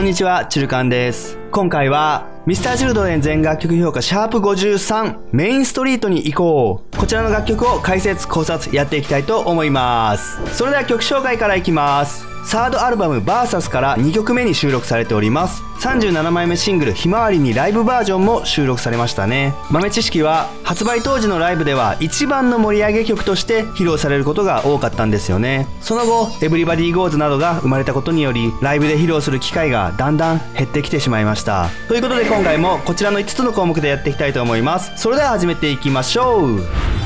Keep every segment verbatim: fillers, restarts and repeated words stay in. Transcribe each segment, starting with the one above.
こんにちは、チルカンです。今回は ミスター チルドレン全楽曲評価シャープごじゅうさんメインストリートに行こう。こちらの楽曲を解説考察やっていきたいと思います。それでは曲紹介からいきます。サードアルバム バーサス からにきょくめに収録されております。さんじゅうななまいめシングルひまわりにライブバージョンも収録されましたね。豆知識は発売当時のライブでは一番の盛り上げ曲として披露されることが多かったんですよね。その後エブリバディゴーズなどが生まれたことによりライブで披露する機会がだんだん減ってきてしまいました。ということで今回もこちらのいつつの項目でやっていきたいと思います。それでは始めていきましょう。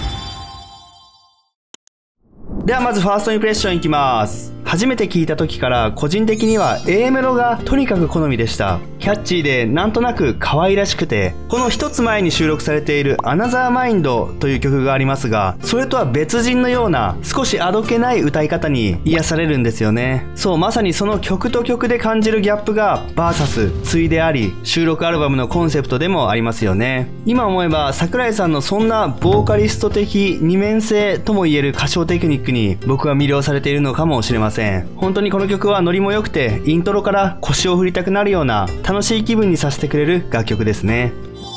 ではまずファーストインプレッションいきます。初めて聞いた時から個人的には A メロがとにかく好みでした。キャッチーでなんとなく可愛らしくて、この一つ前に収録されている Another Mind という曲がありますが、それとは別人のような少しあどけない歌い方に癒されるんですよね。そう、まさにその曲と曲で感じるギャップが バーサス 対であり、収録アルバムのコンセプトでもありますよね。今思えば桜井さんのそんなボーカリスト的二面性とも言える歌唱テクニックに僕は魅了されているのかもしれません。本当にこの曲はノリも良くてイントロから腰を振りたくなるような楽しい気分にさせてくれる楽曲ですね。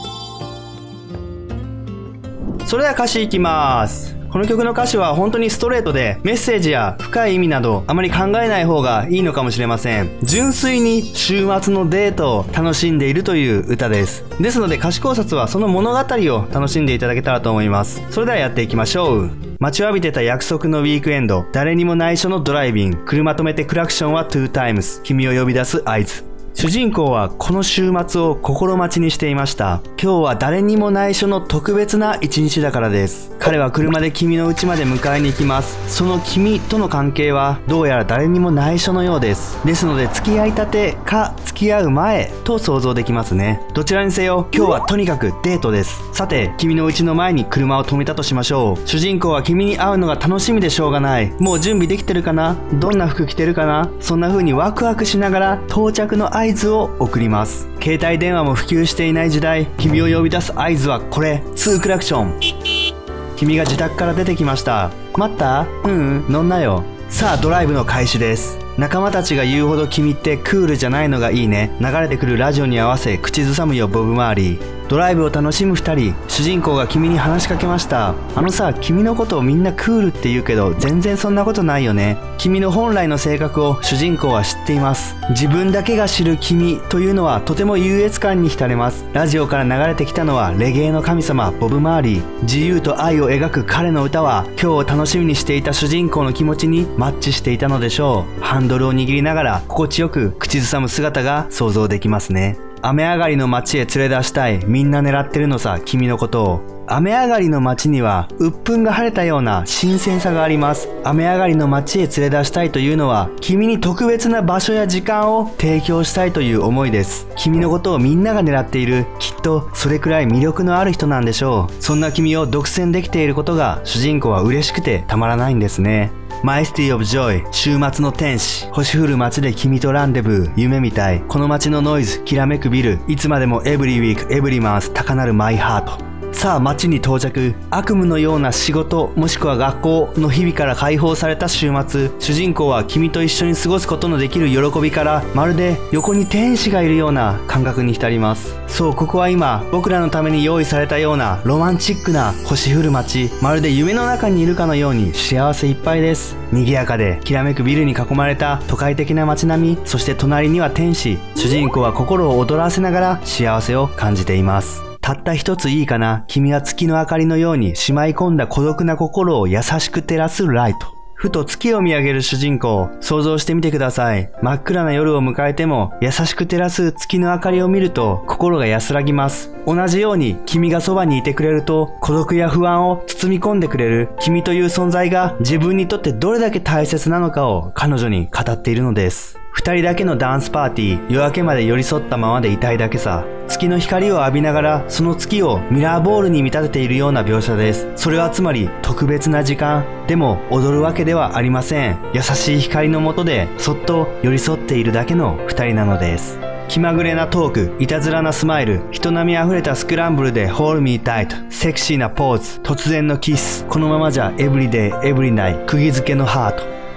それでは歌詞いきます。この曲の歌詞は本当にストレートでメッセージや深い意味などあまり考えない方がいいのかもしれません。純粋に週末のデートを楽しんでいるという歌です。ですので歌詞考察はその物語を楽しんでいただけたらと思います。それではやっていきましょう。待ちわびてた約束のウィークエンド、誰にも内緒のドライビング、車止めてクラクションはトゥータイムス、君を呼び出す合図。主人公はこの週末を心待ちにしていました。今日は誰にも内緒の特別な一日だからです。彼は車で君の家まで迎えに行きます。その君との関係はどうやら誰にも内緒のようです。ですので付き合いたてか付き合う前と想像できますね。どちらにせよ今日はとにかくデートです。さて君の家の前に車を止めたとしましょう。主人公は君に会うのが楽しみでしょうがない。もう準備できてるかな？どんな服着てるかな？そんな風にワクワクしながら到着の合図を送ります。携帯電話も普及していない時代、君を呼び出す合図はこれ、ツークラクション。君が自宅から出てきました。待った？うん、乗んなよ。さあドライブの開始です。仲間たちが言うほど君ってクールじゃないのがいいね。流れてくるラジオに合わせ口ずさむよボブ・マーリー。ドライブを楽しむ二人。主人公が君に話しかけました。あのさ、君のことをみんなクールって言うけど全然そんなことないよね。君の本来の性格を主人公は知っています。自分だけが知る君というのはとても優越感に浸れます。ラジオから流れてきたのはレゲエの神様ボブ・マーリー。自由と愛を描く彼の歌は今日を楽しみにしていた主人公の気持ちにマッチしていたのでしょう。ハンドルを握りながら心地よく口ずさむ姿が想像できますね。雨上がりの街へ連れ出したい。みんな狙ってるのさ、君のことを。雨上がりの街には鬱憤が晴れたような新鮮さがあります。雨上がりの街へ連れ出したいというのは君に特別な場所や時間を提供したいという思いです。君のことをみんなが狙っている。きっとそれくらい魅力のある人なんでしょう。そんな君を独占できていることが主人公は嬉しくてたまらないんですね。マイスティオブジョイ、週末の天使、星降る街で君とランデブー、夢みたい、この街のノイズ、きらめくビル、いつまでもエブリウィーク、エブリマンス、高鳴るマイハート。さあ街に到着。悪夢のような仕事もしくは学校の日々から解放された週末、主人公は君と一緒に過ごすことのできる喜びからまるで横に天使がいるような感覚に浸ります。そう、ここは今僕らのために用意されたようなロマンチックな星降る街、まるで夢の中にいるかのように幸せいっぱいです。賑やかできらめくビルに囲まれた都会的な街並み、そして隣には天使。主人公は心を躍らせながら幸せを感じています。たった一ついいかな。君は月の明かりのようにしまい込んだ孤独な心を優しく照らすライト。ふと月を見上げる主人公、想像してみてください。真っ暗な夜を迎えても優しく照らす月の明かりを見ると心が安らぎます。同じように君がそばにいてくれると孤独や不安を包み込んでくれる。君という存在が自分にとってどれだけ大切なのかを彼女に語っているのです。二人だけのダンスパーティー、夜明けまで寄り添ったままでいたいだけさ。月の光を浴びながらその月をミラーボールに見立てているような描写です。それはつまり特別な時間。でも踊るわけではありません。優しい光の下でそっと寄り添っているだけの二人なのです。気まぐれなトーク、いたずらなスマイル、人並み溢れたスクランブルで Hold me tight、セクシーなポーズ、突然のキス、このままじゃエブリデイエブリナイ、釘付けのハート。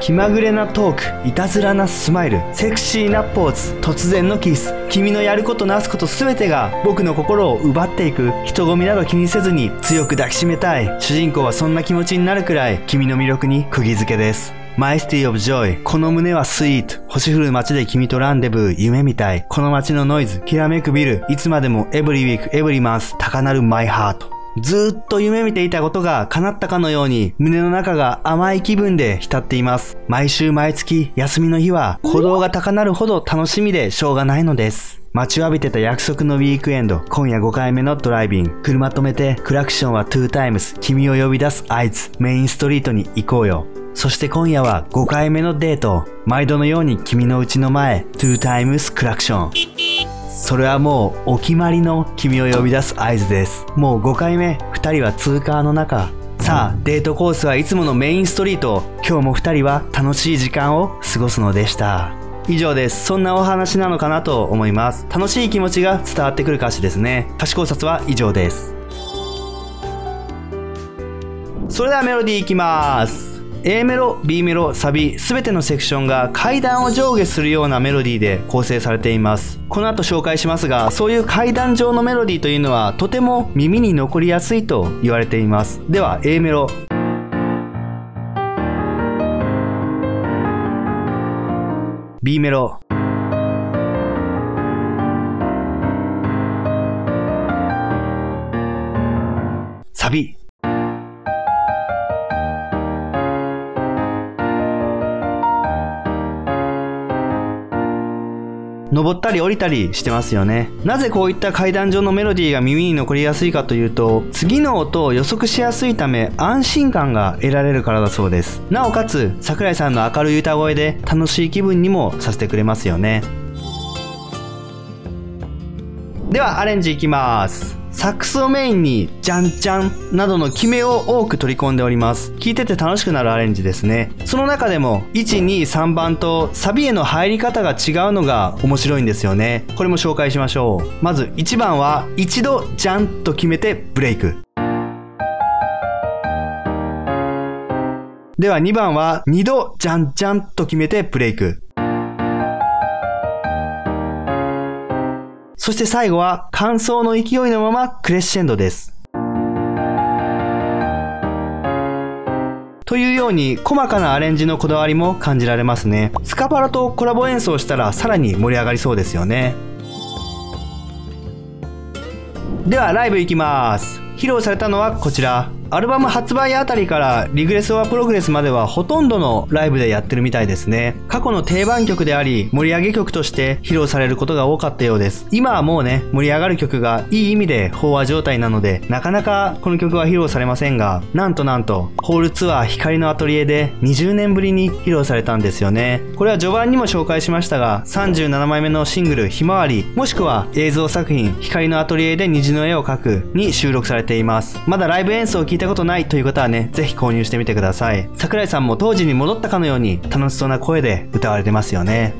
気まぐれなトーク、いたずらなスマイル、セクシーなポーズ、突然のキス、君のやることなすこと全てが僕の心を奪っていく。人混みなど気にせずに強く抱きしめたい。主人公はそんな気持ちになるくらい君の魅力に釘付けです。マイシティオブジョイ、この胸はスイート、星降る街で君とランデブー、夢みたい。この街のノイズ、きらめくビル、いつまでもエブリウィークエブリマンス、高鳴るマイハート。ずーっと夢見ていたことが叶ったかのように胸の中が甘い気分で浸っています。毎週毎月休みの日は鼓動が高鳴るほど楽しみでしょうがないのです。待ちわびてた約束のウィークエンド、今夜ごかいめのドライビング。車止めてクラクションはツータイムス、君を呼び出す合図、メインストリートに行こうよ。そして今夜はごかいめのデート。毎度のように君の家の前、ツータイムスクラクション。それはもうお決まりの君を呼び出す合図です。もうごかいめ、ふたりは通過の中。さあ、デートコースはいつものメインストリート。今日もふたりは楽しい時間を過ごすのでした。以上です。そんなお話なのかなと思います。楽しい気持ちが伝わってくる歌詞ですね。歌詞考察は以上です。それではメロディーいきます。A メロ、B メロ、サビ、すべてのセクションが階段を上下するようなメロディーで構成されています。この後紹介しますが、そういう階段状のメロディーというのはとても耳に残りやすいと言われています。では A メロ。B メロ。サビ。登ったり降りたりしてますよね。なぜこういった階段状のメロディーが耳に残りやすいかというと、次の音を予測しやすいため安心感が得られるからだそうです。なおかつ桜井さんの明るい歌声で楽しい気分にもさせてくれますよね。ではアレンジいきます。サックスをメインにジャンジャンなどの決めを多く取り込んでおります。聴いてて楽しくなるアレンジですね。その中でもいち、に、さんばんとサビへの入り方が違うのが面白いんですよね。これも紹介しましょう。まずいちばんは一度ジャンと決めてブレイク。ではにばんはにどジャンジャンと決めてブレイク。そして最後は間奏の勢いのままクレッシェンドです。というように細かなアレンジのこだわりも感じられますね。スカパラとコラボ演奏したらさらに盛り上がりそうですよね。ではライブいきます。披露されたのはこちら。アルバム発売あたりからリグレス・オア・プログレスまではほとんどのライブでやってるみたいですね。過去の定番曲であり盛り上げ曲として披露されることが多かったようです。今はもうね、盛り上がる曲がいい意味で飽和状態なのでなかなかこの曲は披露されませんが、なんとなんとホールツアー光のアトリエでにじゅうねんぶりに披露されたんですよね。これは序盤にも紹介しましたが、さんじゅうななまいめのシングルひまわり、もしくは映像作品光のアトリエで虹の絵を描くに収録されています。まだライブ演奏を聞いたことないという方はね、ぜひ購入してみてください。桜井さんも当時に戻ったかのように楽しそうな声で歌われてますよね。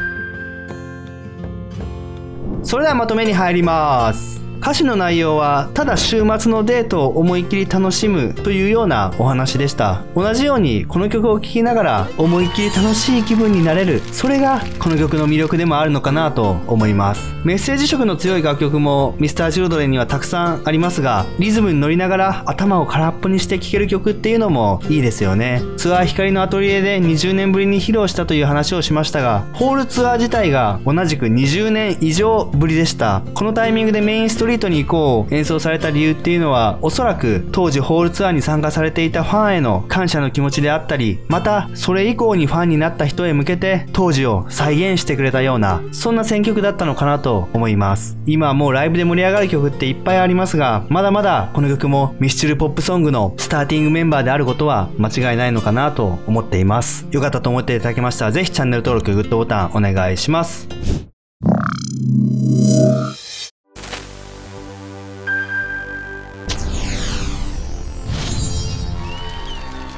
それではまとめに入ります。歌詞の内容はただ週末のデートを思いっきり楽しむというようなお話でした。同じようにこの曲を聴きながら思いっきり楽しい気分になれる、それがこの曲の魅力でもあるのかなと思います。メッセージ色の強い楽曲も ミスターチルドレン にはたくさんありますが、リズムに乗りながら頭を空っぽにして聴ける曲っていうのもいいですよね。ツアー光のアトリエでにじゅうねんぶりに披露したという話をしましたが、ホールツアー自体が同じくにじゅうねん以上ぶりでした。このタイミングでメインストリートに行こう演奏された理由っていうのは、おそらく当時ホールツアーに参加されていたファンへの感謝の気持ちであったり、またそれ以降にファンになった人へ向けて当時を再現してくれたような、そんな選曲だったのかなと思います。今はもうライブで盛り上がる曲っていっぱいありますが、まだまだこの曲もミスチルポップソングのスターティングメンバーであることは間違いないのかなと思っています。よかったと思っていただけましたら、ぜひチャンネル登録、グッドボタンお願いします。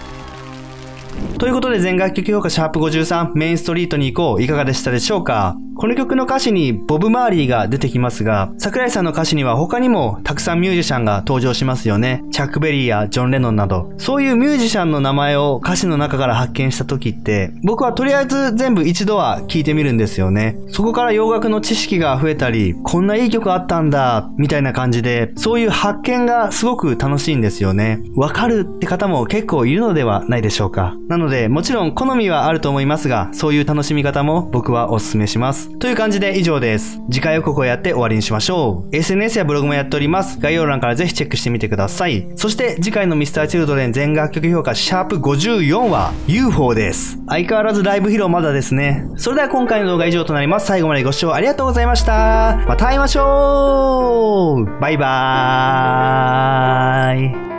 ということで全楽曲評価シャープごじゅうさんメインストリートに行こういかがでしたでしょうか。 この曲の歌詞にボブ・マーリーが出てきますが、桜井さんの歌詞には他にもたくさんミュージシャンが登場しますよね。チャック・ベリーやジョン・レノンなど。そういうミュージシャンの名前を歌詞の中から発見した時って、僕はとりあえず全部一度は聴いてみるんですよね。そこから洋楽の知識が増えたり、こんないい曲あったんだ、みたいな感じで、そういう発見がすごく楽しいんですよね。わかるって方も結構いるのではないでしょうか。なので、もちろん好みはあると思いますが、そういう楽しみ方も僕はお勧めします。という感じで以上です。次回予告をやって終わりにしましょう。エスエヌエス やブログもやっております。概要欄からぜひチェックしてみてください。そして次回の ミスターチルドレン 全楽曲評価シャープごじゅうよんは ユーフォー です。相変わらずライブ披露まだですね。それでは今回の動画は以上となります。最後までご視聴ありがとうございました。また会いましょう。バイバーイ。